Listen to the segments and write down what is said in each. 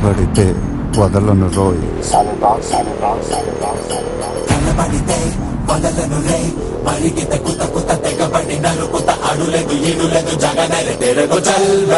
కనబడితే వదలను రోయ్. కనబడితే వదలను రే మరిగిత కుత కుత తెగబడి నలుకుత అడులేదు ఇడులేదు జగనరి తెరగు చల్వే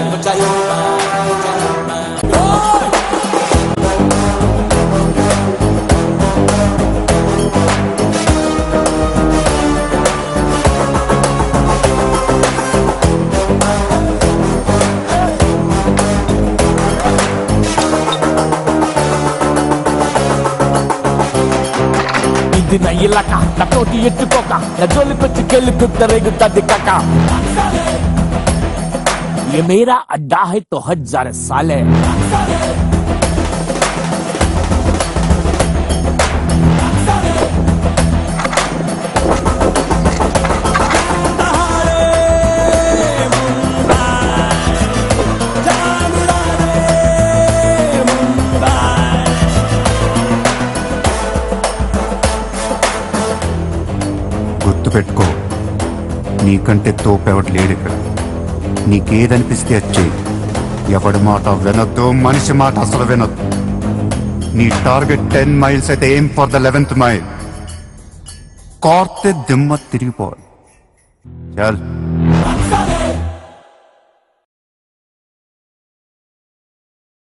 నా ఇలాక నా తోటి ఎత్తుకోక నా జోలి పెట్టుకెళ్ళి కుత్త రేగుతుంది కాక ये मेरा अड्डा है तो 1000 साल है గుర్తుపెట్టుకో, నీకంటే తోపెవటి లేడు ఇక్కడ. నీకేదనిపిస్తే వచ్చే. ఎవడి మాట వినొద్దు, మనిషి మాట అసలు వినొద్దు. నీ టార్గెట్ 10 మైల్స్ అయితే aim for the 11th mile. కార్తె దిమ్మ తిరిగిపోవాలి. చల్.